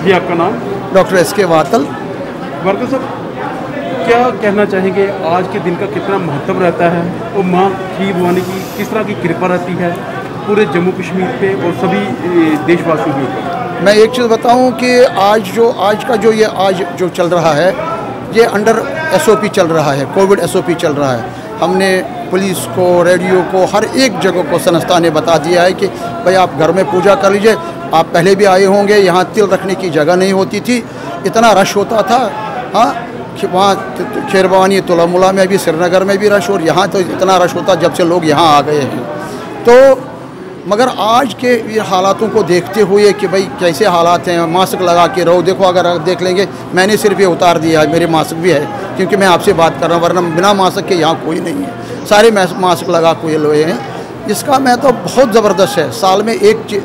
जी, आपका नाम? Doctor S K. Watal. Worker साहब, क्या कहना चाहेंगे आज के दिन का कितना महत्व रहता है और माँ खीर भवानी की किस तरह की कृपा रहती है पूरे जम्मू कश्मीर पे और सभी देशवासियों के ऊपर? मैं एक चीज़ बताऊं कि आज का जो चल रहा है, ये अंडर SOP चल रहा है, कोविड SOP चल रहा है। हमने पुलिस को, रेडियो को, हर एक जगह को संस्था ने बता दिया है कि भाई आप घर में पूजा कर लीजिए। आप पहले भी आए होंगे, यहाँ तिल रखने की जगह नहीं होती थी, इतना रश होता था। हाँ, वहाँ खीर भवानी, तुलामुला में भी, श्रीनगर में भी रश, और यहाँ तो इतना रश होता जब से लोग यहाँ आ गए हैं। तो मगर आज के ये हालातों को देखते हुए कि भाई कैसे हालात हैं, मास्क लगा के रहो। देखो, अगर देख लेंगे, मैंने सिर्फ ये उतार दिया है, मेरे मास्क भी है क्योंकि मैं आपसे बात कर रहा हूँ, वरना बिना मास्क के यहाँ कोई नहीं है, सारे मास्क लगा के लोए हैं। इसका मैं तो बहुत ज़बरदस्त है। साल में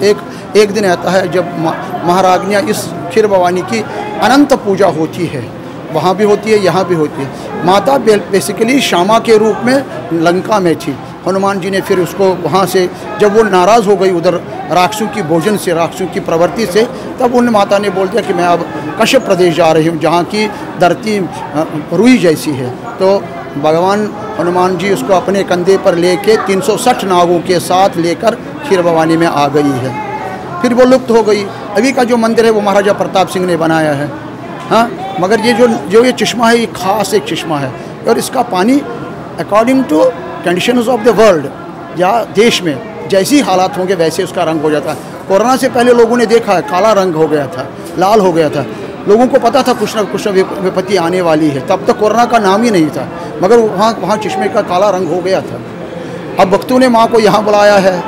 एक दिन आता है जब महाराज्ञियाँ इस खीर भवानी की अनंत पूजा होती है, वहाँ भी होती है, यहाँ भी होती है। माता बेसिकली श्यामा के रूप में लंका में थी। हनुमान जी ने फिर उसको वहाँ से, जब वो नाराज़ हो गई उधर राक्षसों की भोजन से, राक्षसों की प्रवृत्ति से, तब उन माता ने बोल दिया कि मैं अब कश्यप प्रदेश जा रही हूँ, जहाँ की धरती रुई जैसी है। तो भगवान हनुमान जी उसको अपने कंधे पर लेके 360 नागों के साथ लेकर खीर भवानी में आ गई है। फिर वो लुप्त हो गई। अभी का जो मंदिर है वो महाराजा प्रताप सिंह ने बनाया है। हाँ, मगर ये जो ये चश्मा है, ये खास एक चश्मा है, और इसका पानी according to conditions of the world, या देश में जैसी हालात होंगे वैसे उसका रंग हो जाता है। कोरोना से पहले लोगों ने देखा है, काला रंग हो गया था, लाल हो गया था। लोगों को पता था कुछ न विपत्ति आने वाली है, तब तक कोरोना का नाम ही नहीं था, मगर वहाँ चश्मे का काला रंग हो गया था। अब भक्तों ने माँ को यहाँ बुलाया है।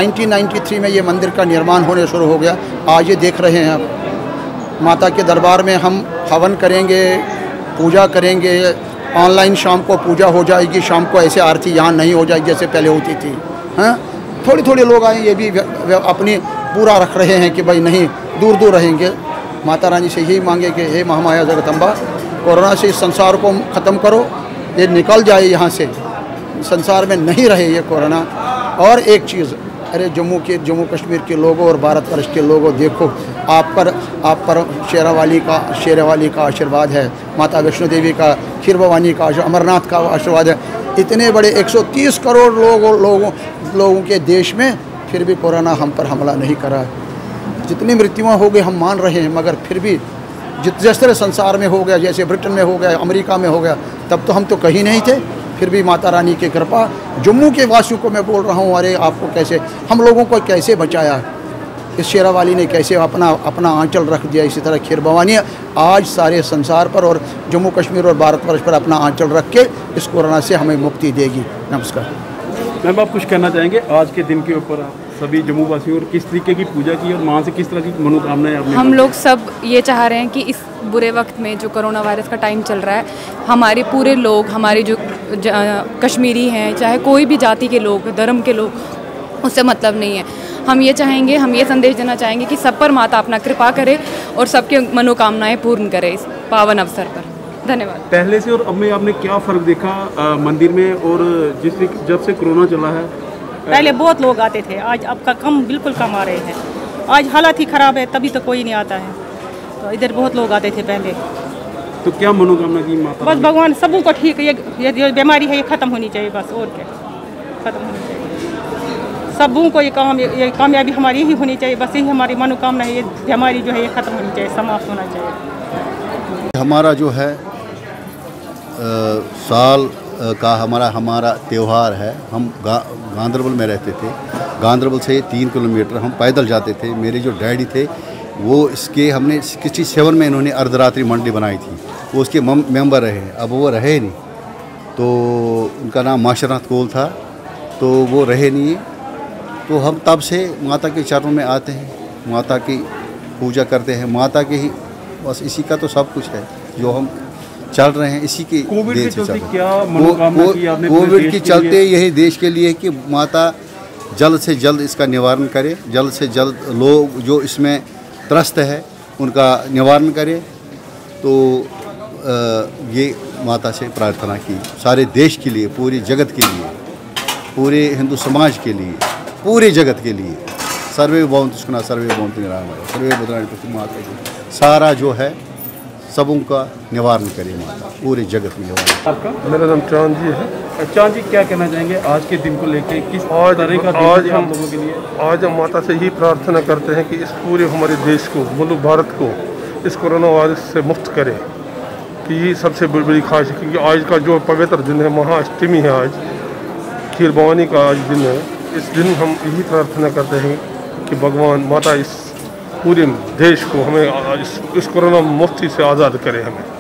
1993 में ये मंदिर का निर्माण होने शुरू हो गया। आज ये देख रहे हैं आप, माता के दरबार में हम हवन करेंगे, पूजा करेंगे। ऑनलाइन शाम को पूजा हो जाएगी, शाम को ऐसे आरती यहाँ नहीं हो जाएगी जैसे पहले होती थी। हाँ, थोड़े लोग आए, ये भी अपनी पूरा रख रहे हैं कि भाई नहीं, दूर दूर रहेंगे। माता रानी से यही मांगे कि हे महामाया जगदम्बा, कोरोना से इस संसार को ख़त्म करो, ये निकल जाए यहाँ से, संसार में नहीं रहे ये कोरोना। और एक चीज़, अरे जम्मू कश्मीर के लोगों और भारतवर्ष के लोगों, देखो आप पर शेरावाली का आशीर्वाद है, माता वैष्णो देवी का, खीर भवानी का, अमरनाथ का आशीर्वाद है। इतने बड़े 130 करोड़ लोगों के देश में फिर भी कोरोना हम पर हमला नहीं करा। जितनी मृत्युआं हो गई हम मान रहे हैं, मगर फिर भी जिस तरह संसार में हो गया, जैसे ब्रिटेन में हो गया, अमेरिका में हो गया, तब तो हम तो कहीं नहीं थे। फिर भी माता रानी की कृपा, जम्मू के वासियों को मैं बोल रहा हूँ, अरे आपको कैसे, हम लोगों को कैसे बचाया, इस शेरावाली ने कैसे अपना आंचल रख दिया। इसी तरह खीर भवानी आज सारे संसार पर और जम्मू कश्मीर और भारतवर्ष पर अपना आंचल रख के इस कोरोना से हमें मुक्ति देगी। नमस्कार। मैम, आप कुछ कहना चाहेंगे आज के दिन के ऊपर? आप सभी जम्मू वासियों और किस तरीके की पूजा की और माँ से किस तरह की मनोकामनाएं आपने? हम लोग सब ये चाह रहे हैं कि इस बुरे वक्त में जो कोरोना वायरस का टाइम चल रहा है, हमारे पूरे लोग, हमारे जो कश्मीरी हैं, चाहे कोई भी जाति के लोग, धर्म के लोग, उससे मतलब नहीं है। हम ये चाहेंगे, हम ये संदेश देना चाहेंगे कि सब पर माता अपना कृपा करे और सबके मनोकामनाएं पूर्ण करे इस पावन अवसर पर। धन्यवाद। पहले से और अब में आपने क्या फ़र्क देखा मंदिर में, और जब से कोरोना चला है? पहले बहुत लोग आते थे, आज अब का बिल्कुल कम आ रहे हैं। आज हालात ही ख़राब है, तभी तो कोई नहीं आता है। तो इधर बहुत लोग आते थे पहले। तो क्या मनोकामना की माता? बस भगवान सबों को ठीक, ये जो बीमारी है ये ख़त्म होनी चाहिए, बस और क्या, ख़त्म होनी चाहिए। सबों को ये कामयाबी हमारी ही होनी चाहिए, बस यही हमारी मनोकामना है। ये बीमारी जो है ये ख़त्म होनी चाहिए, समाप्त होना चाहिए। हमारा जो है साल का हमारा त्यौहार है। हम गांदरबल में रहते थे। गांदरबल से 3 किलोमीटर हम पैदल जाते थे। मेरे जो डैडी थे वो इसके, हमने 67 में इन्होंने अर्धरात्रि मंडली बनाई थी, वो उसके मेंबर रहे। अब वो रहे नहीं, तो उनका नाम माशरनाथ कोल था, तो वो रहे नहीं। तो हम तब से माता के चरणों में आते हैं, माता की पूजा करते हैं, माता के ही, बस इसी का तो सब कुछ है जो हम चल रहे हैं, इसी की कोविड के चलते क्या मनोकामना की आपने? कोविड के चलते यही देश के लिए कि माता जल्द से जल्द इसका निवारण करे, जल्द से जल्द लोग जो इसमें त्रस्त है उनका निवारण करे। तो ये माता से प्रार्थना की, सारे देश के लिए, पूरे जगत के लिए, पूरे हिंदू समाज के लिए, पूरे जगत के लिए। सर्वे भवन्तु सुखिनः, सर्वे भवन्तु निरामयाः, सर्वे भद्राणि पश्यन्तु माता की। सारा जो है सबों का निवारण करे माता, पूरे जगत में निवारण। आपका मेरा नाम चांद जी है। चांद जी, क्या कहना चाहेंगे आज के दिन को लेके? किस आज तरह का दिन आज है हम आप लोगों के लिए? आज हम माता से यही प्रार्थना करते हैं कि इस पूरे हमारे देश को, मुल्क भारत को इस कोरोना वायरस से मुक्त करे, कि ये सबसे बड़ी ख्वाहिश है। क्योंकि आज का जो पवित्र दिन है, महाअष्टमी है, आज खीर भवानी का आज दिन है। इस दिन हम यही प्रार्थना करते हैं कि भगवान माता इस पूरे देश को हमें इस कोरोना मुक्ति से आज़ाद करे हमें।